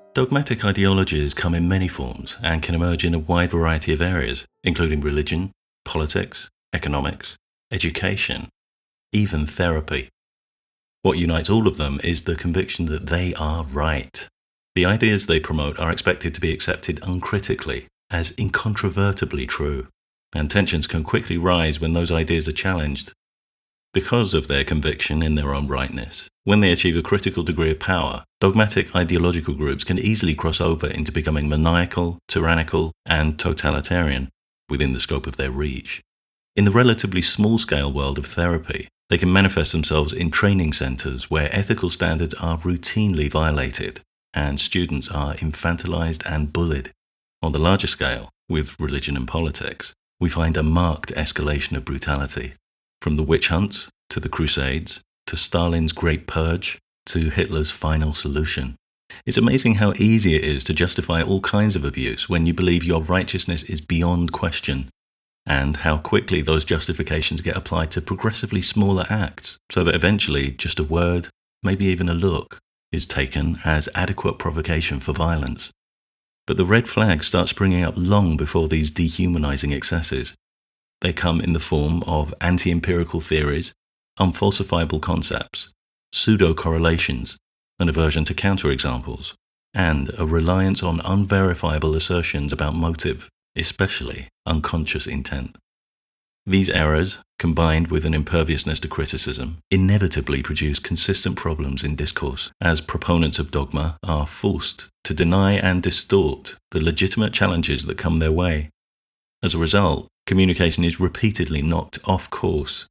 Dogmatic ideologies come in many forms and can emerge in a wide variety of areas, including religion, politics, economics, education, even therapy. What unites all of them is the conviction that they are right. The ideas they promote are expected to be accepted uncritically, as incontrovertibly true, and tensions can quickly rise when those ideas are challenged. Because of their conviction in their own rightness, when they achieve a critical degree of power, dogmatic ideological groups can easily cross over into becoming maniacal, tyrannical, and totalitarian within the scope of their reach. In the relatively small-scale world of therapy, they can manifest themselves in training centers where ethical standards are routinely violated and students are infantilized and bullied. On the larger scale, with religion and politics, we find a marked escalation of brutality. From the witch hunts, to the Crusades, to Stalin's Great Purge, to Hitler's final solution. It's amazing how easy it is to justify all kinds of abuse when you believe your righteousness is beyond question, and how quickly those justifications get applied to progressively smaller acts, so that eventually just a word, maybe even a look, is taken as adequate provocation for violence. But the red flags start springing up long before these dehumanizing excesses. They come in the form of anti-empirical theories, unfalsifiable concepts, pseudo-correlations, an aversion to counterexamples, and a reliance on unverifiable assertions about motive, especially unconscious intent. These errors, combined with an imperviousness to criticism, inevitably produce consistent problems in discourse, as proponents of dogma are forced to deny and distort the legitimate challenges that come their way. As a result, communication is repeatedly knocked off course.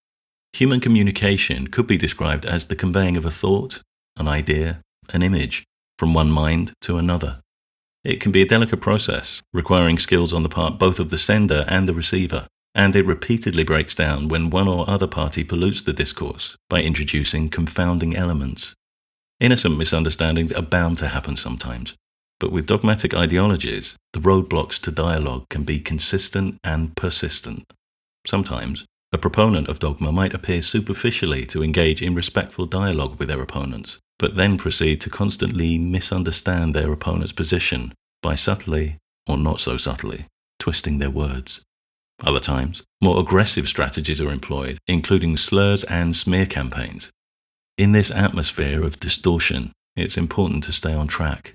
Human communication could be described as the conveying of a thought, an idea, an image, from one mind to another. It can be a delicate process, requiring skills on the part both of the sender and the receiver, and it repeatedly breaks down when one or other party pollutes the discourse by introducing confounding elements. Innocent misunderstandings are bound to happen sometimes, but with dogmatic ideologies, the roadblocks to dialogue can be consistent and persistent. Sometimes, a proponent of dogma might appear superficially to engage in respectful dialogue with their opponents, but then proceed to constantly misunderstand their opponent's position by subtly, or not so subtly, twisting their words. Other times, more aggressive strategies are employed, including slurs and smear campaigns. In this atmosphere of distortion, it's important to stay on track.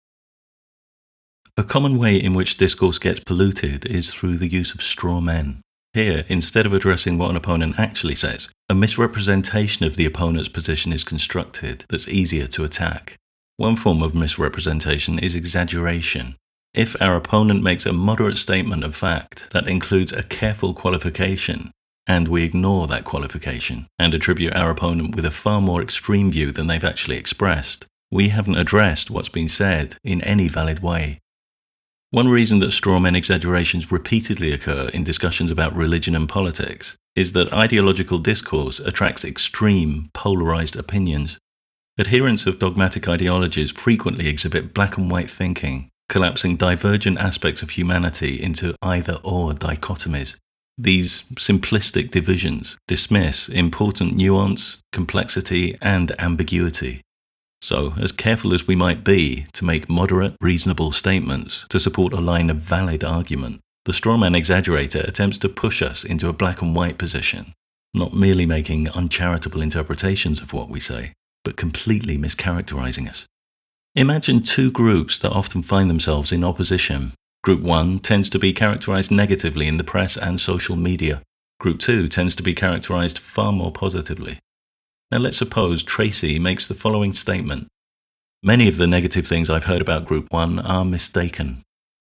A common way in which discourse gets polluted is through the use of straw men. Here, instead of addressing what an opponent actually says, a misrepresentation of the opponent's position is constructed that's easier to attack. One form of misrepresentation is exaggeration. If our opponent makes a moderate statement of fact that includes a careful qualification, and we ignore that qualification and attribute our opponent with a far more extreme view than they've actually expressed, we haven't addressed what's been said in any valid way. One reason that strawman exaggerations repeatedly occur in discussions about religion and politics is that ideological discourse attracts extreme, polarized opinions. Adherents of dogmatic ideologies frequently exhibit black and white thinking, collapsing divergent aspects of humanity into either-or dichotomies. These simplistic divisions dismiss important nuance, complexity, and ambiguity. So, as careful as we might be to make moderate, reasonable statements to support a line of valid argument, the strawman exaggerator attempts to push us into a black and white position, not merely making uncharitable interpretations of what we say, but completely mischaracterizing us. Imagine two groups that often find themselves in opposition. Group 1 tends to be characterized negatively in the press and social media. Group 2 tends to be characterized far more positively. Now let's suppose Tracy makes the following statement. Many of the negative things I've heard about Group 1 are mistaken.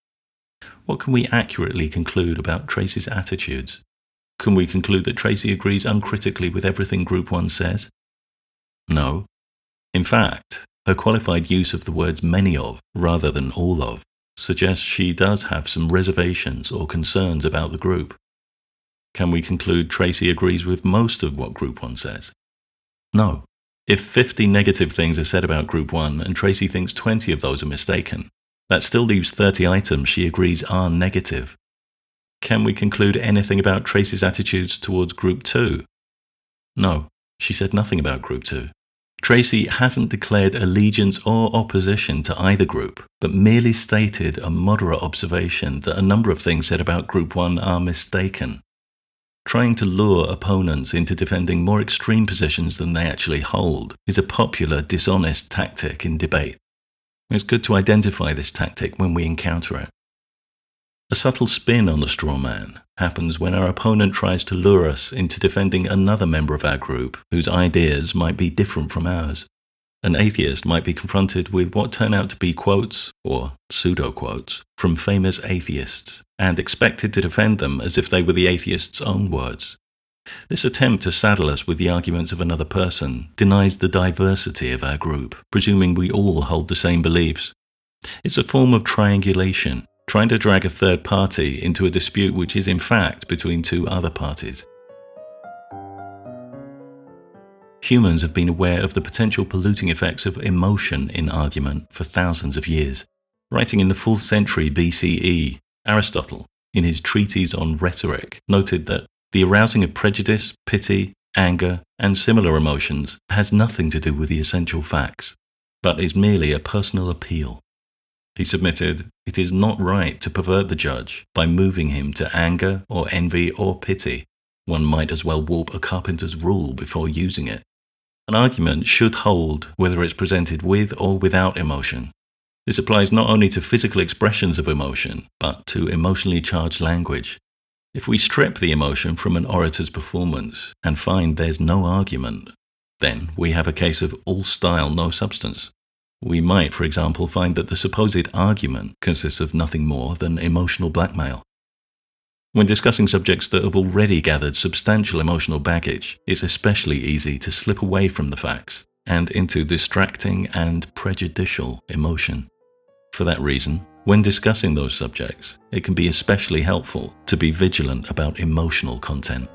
What can we accurately conclude about Tracy's attitudes? Can we conclude that Tracy agrees uncritically with everything Group 1 says? No. In fact, her qualified use of the words many of, rather than all of, suggests she does have some reservations or concerns about the group. Can we conclude Tracy agrees with most of what Group 1 says? No. If 50 negative things are said about Group 1 and Tracy thinks 20 of those are mistaken, that still leaves 30 items she agrees are negative. Can we conclude anything about Tracy's attitudes towards Group 2? No. She said nothing about Group 2. Tracy hasn't declared allegiance or opposition to either group, but merely stated a moderate observation that a number of things said about Group 1 are mistaken. Trying to lure opponents into defending more extreme positions than they actually hold is a popular, dishonest tactic in debate. It's good to identify this tactic when we encounter it. A subtle spin on the straw man happens when our opponent tries to lure us into defending another member of our group whose ideas might be different from ours. An atheist might be confronted with what turn out to be quotes, or pseudo-quotes, from famous atheists, and expected to defend them as if they were the atheist's own words. This attempt to saddle us with the arguments of another person denies the diversity of our group, presuming we all hold the same beliefs. It's a form of triangulation, trying to drag a third party into a dispute which is in fact between two other parties. Humans have been aware of the potential polluting effects of emotion in argument for thousands of years. Writing in the 4th century BCE, Aristotle, in his treatise on Rhetoric, noted that the arousing of prejudice, pity, anger, and similar emotions has nothing to do with the essential facts, but is merely a personal appeal. He submitted, it is not right to pervert the judge by moving him to anger or envy or pity. One might as well warp a carpenter's rule before using it. An argument should hold whether it's presented with or without emotion. This applies not only to physical expressions of emotion, but to emotionally charged language. If we strip the emotion from an orator's performance and find there's no argument, then we have a case of all style, no substance. We might, for example, find that the supposed argument consists of nothing more than emotional blackmail. When discussing subjects that have already gathered substantial emotional baggage, it's especially easy to slip away from the facts and into distracting and prejudicial emotion. For that reason, when discussing those subjects, it can be especially helpful to be vigilant about emotional content.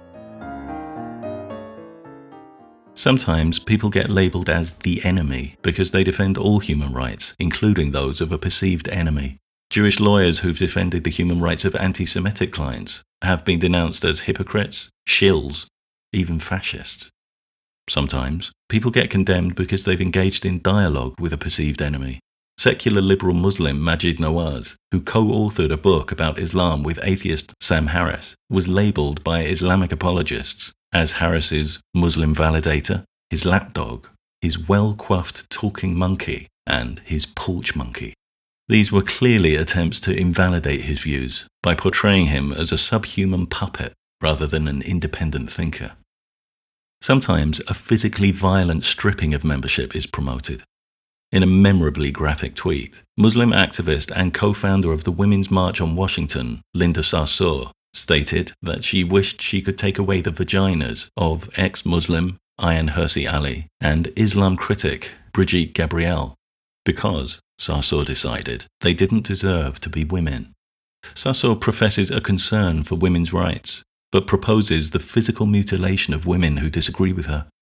Sometimes people get labelled as the enemy because they defend all human rights, including those of a perceived enemy. Jewish lawyers who've defended the human rights of anti-Semitic clients have been denounced as hypocrites, shills, even fascists. Sometimes people get condemned because they've engaged in dialogue with a perceived enemy. Secular liberal Muslim Maajid Nawaz, who co-authored a book about Islam with atheist Sam Harris, was labelled by Islamic apologists as Harris's Muslim validator, his lapdog, his well-coiffed talking monkey, and his porch monkey. These were clearly attempts to invalidate his views by portraying him as a subhuman puppet rather than an independent thinker. Sometimes a physically violent stripping of membership is promoted. In a memorably graphic tweet, Muslim activist and co-founder of the Women's March on Washington, Linda Sarsour, stated that she wished she could take away the vaginas of ex-Muslim Ayaan Hirsi Ali and Islam critic Brigitte Gabriel, because, Sarsour decided, they didn't deserve to be women. Sarsour professes a concern for women's rights, but proposes the physical mutilation of women who disagree with her.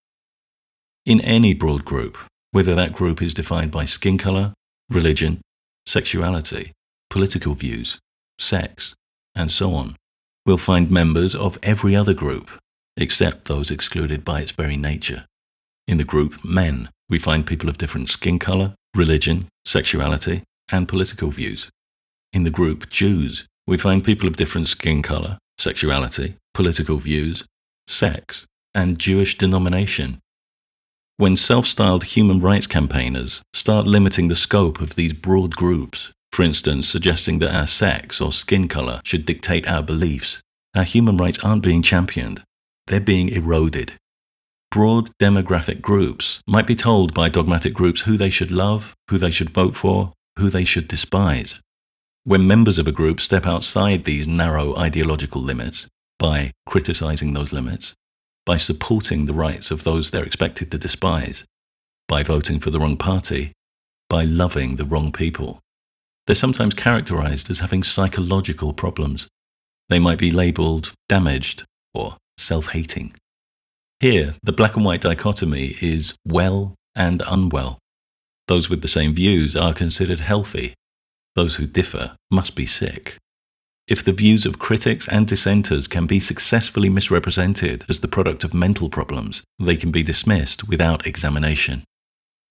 In any broad group, whether that group is defined by skin color, religion, sexuality, political views, sex, and so on, we'll find members of every other group, except those excluded by its very nature. In the group men, we find people of different skin color, religion, sexuality, and political views. In the group Jews, we find people of different skin color, sexuality, political views, sex, and Jewish denomination. When self-styled human rights campaigners start limiting the scope of these broad groups, for instance, suggesting that our sex or skin color should dictate our beliefs, our human rights aren't being championed, they're being eroded. Broad demographic groups might be told by dogmatic groups who they should love, who they should vote for, who they should despise. When members of a group step outside these narrow ideological limits, by criticizing those limits, by supporting the rights of those they're expected to despise, by voting for the wrong party, by loving the wrong people, they're sometimes characterized as having psychological problems. They might be labeled damaged or self-hating. Here, the black and white dichotomy is well and unwell. Those with the same views are considered healthy. Those who differ must be sick. If the views of critics and dissenters can be successfully misrepresented as the product of mental problems, they can be dismissed without examination.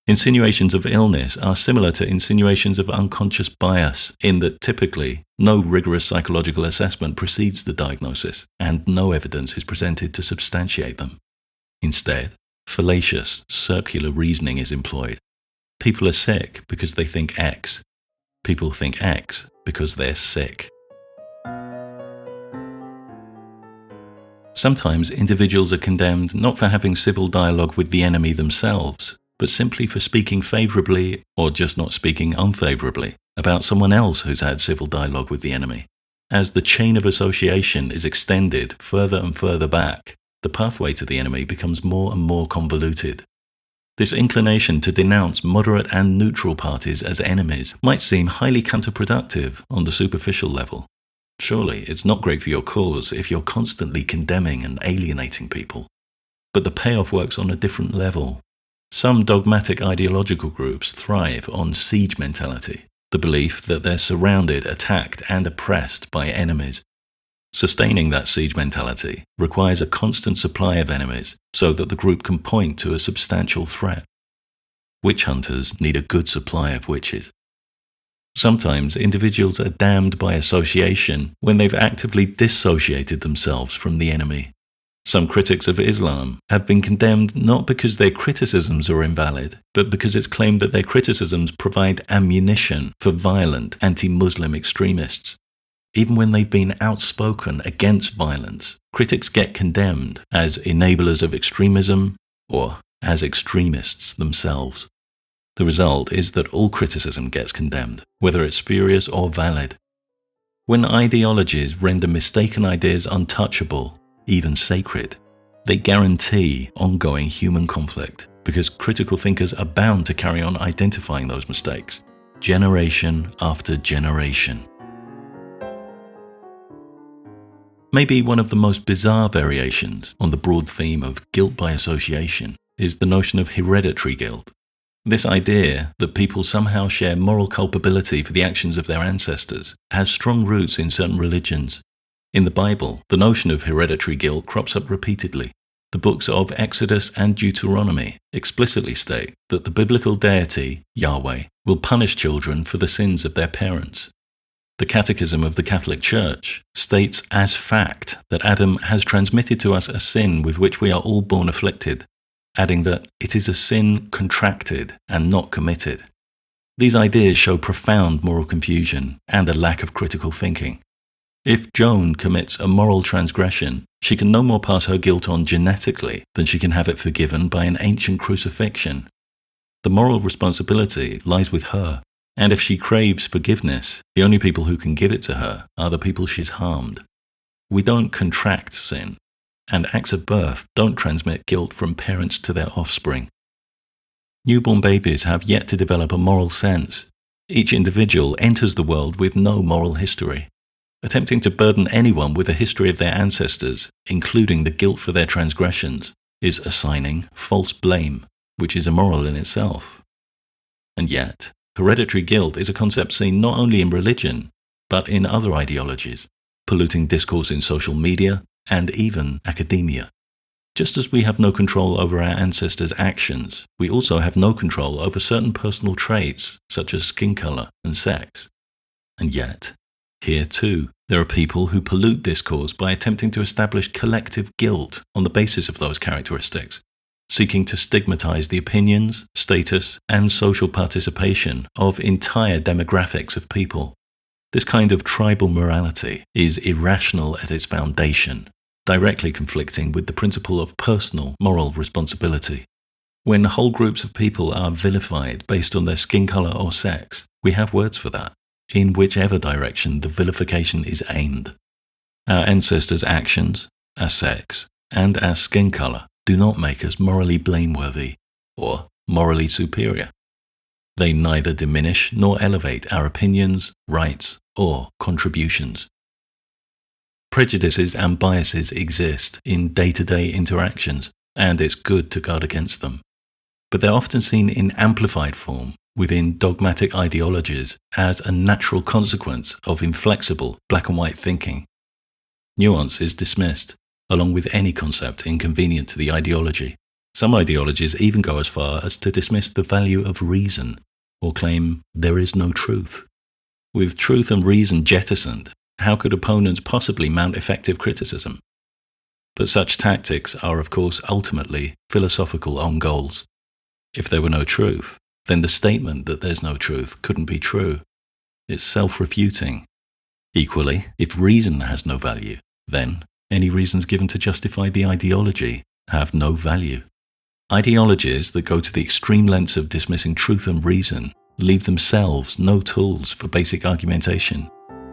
Insinuations of illness are similar to insinuations of unconscious bias in that typically no rigorous psychological assessment precedes the diagnosis, and no evidence is presented to substantiate them. Instead, fallacious, circular reasoning is employed. People are sick because they think X. People think X because they're sick. Sometimes individuals are condemned not for having civil dialogue with the enemy themselves, but simply for speaking favourably, or just not speaking unfavourably, about someone else who's had civil dialogue with the enemy. As the chain of association is extended further and further back, the pathway to the enemy becomes more and more convoluted. This inclination to denounce moderate and neutral parties as enemies might seem highly counterproductive on the superficial level. Surely it's not great for your cause if you're constantly condemning and alienating people. But the payoff works on a different level. Some dogmatic ideological groups thrive on siege mentality, the belief that they're surrounded, attacked, and oppressed by enemies. Sustaining that siege mentality requires a constant supply of enemies so that the group can point to a substantial threat. Witch hunters need a good supply of witches. Sometimes individuals are damned by association when they've actively dissociated themselves from the enemy. Some critics of Islam have been condemned not because their criticisms are invalid, but because it's claimed that their criticisms provide ammunition for violent anti-Muslim extremists. Even when they've been outspoken against violence, critics get condemned as enablers of extremism or as extremists themselves. The result is that all criticism gets condemned, whether it's spurious or valid. When ideologies render mistaken ideas untouchable, even sacred, they guarantee ongoing human conflict because critical thinkers are bound to carry on identifying those mistakes, generation after generation. Maybe one of the most bizarre variations on the broad theme of guilt by association is the notion of hereditary guilt. This idea that people somehow share moral culpability for the actions of their ancestors has strong roots in certain religions. In the Bible, the notion of hereditary guilt crops up repeatedly. The books of Exodus and Deuteronomy explicitly state that the biblical deity, Yahweh, will punish children for the sins of their parents. The Catechism of the Catholic Church states as fact that Adam has transmitted to us a sin with which we are all born afflicted, adding that it is a sin contracted and not committed. These ideas show profound moral confusion and a lack of critical thinking. If Joan commits a moral transgression, she can no more pass her guilt on genetically than she can have it forgiven by an ancient crucifixion. The moral responsibility lies with her, and if she craves forgiveness, the only people who can give it to her are the people she's harmed. We don't contract sin, and acts of birth don't transmit guilt from parents to their offspring. Newborn babies have yet to develop a moral sense. Each individual enters the world with no moral history. Attempting to burden anyone with a history of their ancestors, including the guilt for their transgressions, is assigning false blame, which is immoral in itself. And yet, hereditary guilt is a concept seen not only in religion, but in other ideologies, polluting discourse in social media, and even academia. Just as we have no control over our ancestors' actions, we also have no control over certain personal traits, such as skin color and sex. And yet, here too, there are people who pollute discourse by attempting to establish collective guilt on the basis of those characteristics, seeking to stigmatize the opinions, status, and social participation of entire demographics of people. This kind of tribal morality is irrational at its foundation, directly conflicting with the principle of personal moral responsibility. When whole groups of people are vilified based on their skin color or sex, we have words for that, in whichever direction the vilification is aimed. Our ancestors' actions, our sex, and our skin color do not make us morally blameworthy or morally superior. They neither diminish nor elevate our opinions, rights, or contributions. Prejudices and biases exist in day-to-day interactions, and it's good to guard against them. But they're often seen in amplified form within dogmatic ideologies as a natural consequence of inflexible black and white thinking. Nuance is dismissed, along with any concept inconvenient to the ideology, Some ideologies even go as far as to dismiss the value of reason, or claim there is no truth. With truth and reason jettisoned, how could opponents possibly mount effective criticism? But such tactics are, of course, ultimately philosophical own goals. If there were no truth, then the statement that there's no truth couldn't be true. It's self-refuting. Equally, if reason has no value, then any reasons given to justify the ideology have no value. Ideologies that go to the extreme lengths of dismissing truth and reason leave themselves no tools for basic argumentation.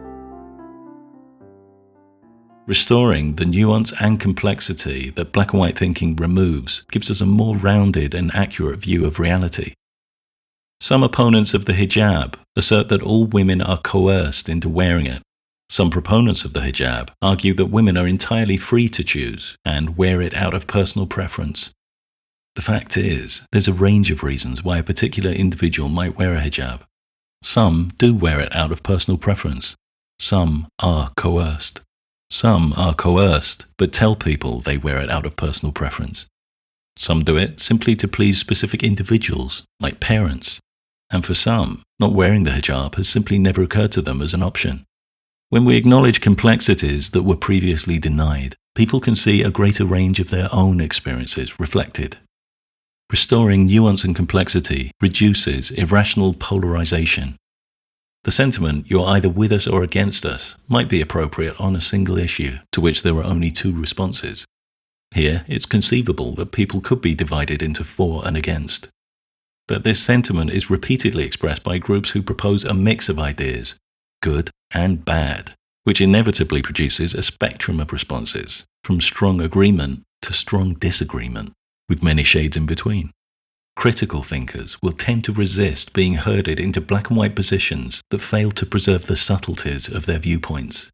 Restoring the nuance and complexity that black and white thinking removes gives us a more rounded and accurate view of reality. Some opponents of the hijab assert that all women are coerced into wearing it. Some proponents of the hijab argue that women are entirely free to choose and wear it out of personal preference. The fact is, there's a range of reasons why a particular individual might wear a hijab. Some do wear it out of personal preference. Some are coerced. Some are coerced, but tell people they wear it out of personal preference. Some do it simply to please specific individuals, like parents. And for some, not wearing the hijab has simply never occurred to them as an option. When we acknowledge complexities that were previously denied, people can see a greater range of their own experiences reflected. Restoring nuance and complexity reduces irrational polarization. The sentiment, "you're either with us or against us," might be appropriate on a single issue to which there are only two responses. Here, it's conceivable that people could be divided into for and against. But this sentiment is repeatedly expressed by groups who propose a mix of ideas, good and bad, which inevitably produces a spectrum of responses, from strong agreement to strong disagreement, with many shades in between. Critical thinkers will tend to resist being herded into black and white positions that fail to preserve the subtleties of their viewpoints.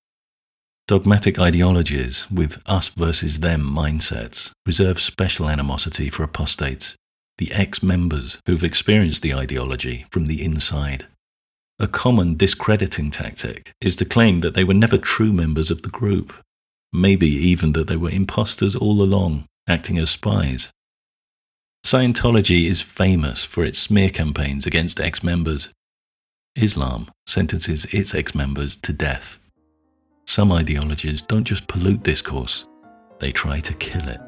Dogmatic ideologies with us versus them mindsets reserve special animosity for apostates, the ex-members who've experienced the ideology from the inside. A common discrediting tactic is to claim that they were never true members of the group, maybe even that they were imposters all along, acting as spies. Scientology is famous for its smear campaigns against ex-members. Islam sentences its ex-members to death. Some ideologies don't just pollute discourse, they try to kill it.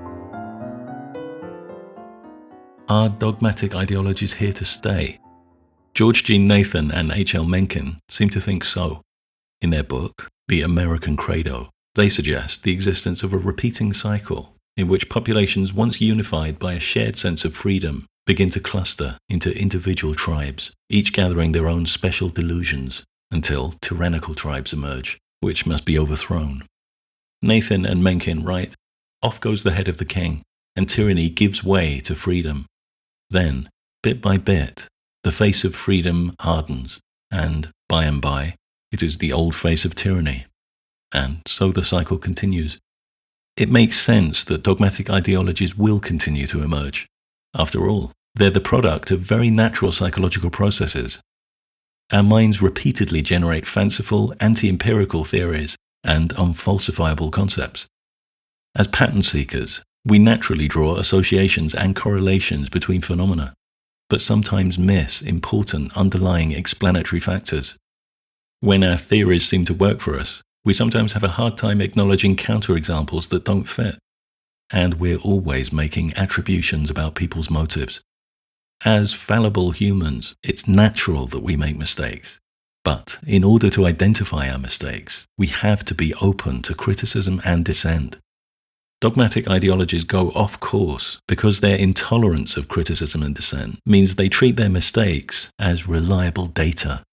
Are dogmatic ideologies here to stay? George G. Nathan and H. L. Mencken seem to think so. In their book, The American Credo, they suggest the existence of a repeating cycle in which populations once unified by a shared sense of freedom begin to cluster into individual tribes, each gathering their own special delusions, until tyrannical tribes emerge, which must be overthrown. Nathan and Mencken write, "Off goes the head of the king, and tyranny gives way to freedom. Then, bit by bit, the face of freedom hardens, and by, it is the old face of tyranny." And so the cycle continues. It makes sense that dogmatic ideologies will continue to emerge. After all, they're the product of very natural psychological processes. Our minds repeatedly generate fanciful, anti-empirical theories and unfalsifiable concepts. As pattern seekers, we naturally draw associations and correlations between phenomena, but sometimes miss important underlying explanatory factors. When our theories seem to work for us, we sometimes have a hard time acknowledging counterexamples that don't fit. And we're always making attributions about people's motives. As fallible humans, it's natural that we make mistakes. But in order to identify our mistakes, we have to be open to criticism and dissent. Dogmatic ideologies go off course because their intolerance of criticism and dissent means they treat their mistakes as reliable data.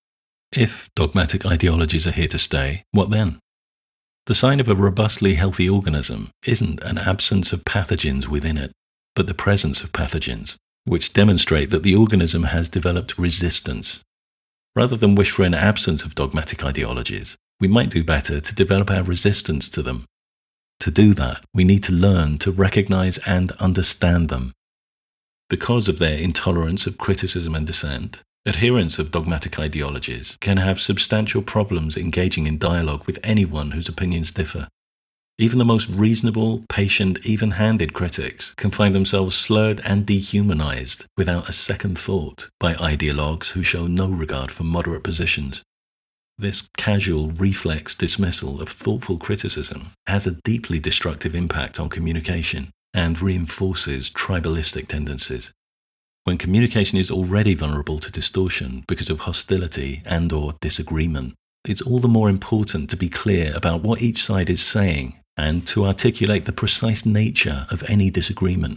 If dogmatic ideologies are here to stay, what then? The sign of a robustly healthy organism isn't an absence of pathogens within it, but the presence of pathogens, which demonstrate that the organism has developed resistance. Rather than wish for an absence of dogmatic ideologies, we might do better to develop our resistance to them. To do that, we need to learn to recognize and understand them. Because of their intolerance of criticism and dissent, adherents of dogmatic ideologies can have substantial problems engaging in dialogue with anyone whose opinions differ. Even the most reasonable, patient, even-handed critics can find themselves slurred and dehumanized without a second thought by ideologues who show no regard for moderate positions. This casual reflex dismissal of thoughtful criticism has a deeply destructive impact on communication and reinforces tribalistic tendencies. When communication is already vulnerable to distortion because of hostility and/or disagreement, it's all the more important to be clear about what each side is saying and to articulate the precise nature of any disagreement.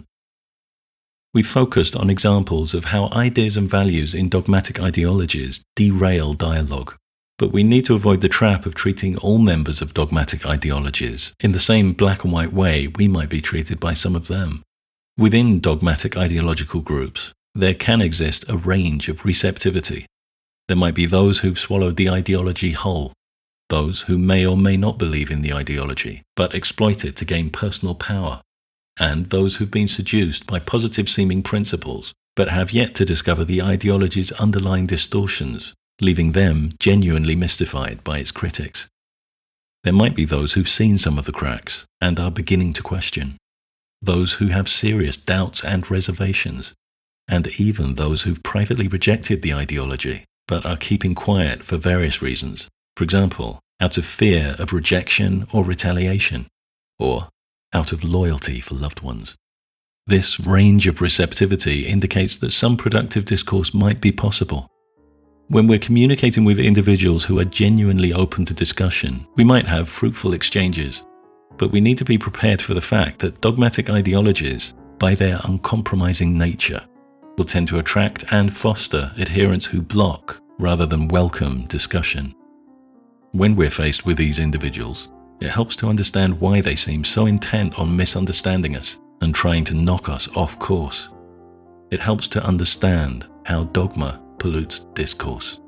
We focused on examples of how ideas and values in dogmatic ideologies derail dialogue, but we need to avoid the trap of treating all members of dogmatic ideologies in the same black and white way we might be treated by some of them. Within dogmatic ideological groups, there can exist a range of receptivity. There might be those who've swallowed the ideology whole, those who may or may not believe in the ideology, but exploit it to gain personal power, and those who've been seduced by positive-seeming principles, but have yet to discover the ideology's underlying distortions, leaving them genuinely mystified by its critics. There might be those who've seen some of the cracks and are beginning to question, those who have serious doubts and reservations, and even those who've privately rejected the ideology, but are keeping quiet for various reasons. For example, out of fear of rejection or retaliation, or out of loyalty for loved ones. This range of receptivity indicates that some productive discourse might be possible. When we're communicating with individuals who are genuinely open to discussion, we might have fruitful exchanges, but we need to be prepared for the fact that dogmatic ideologies, by their uncompromising nature, will tend to attract and foster adherents who block rather than welcome discussion. When we're faced with these individuals, it helps to understand why they seem so intent on misunderstanding us and trying to knock us off course. It helps to understand how dogma pollutes discourse.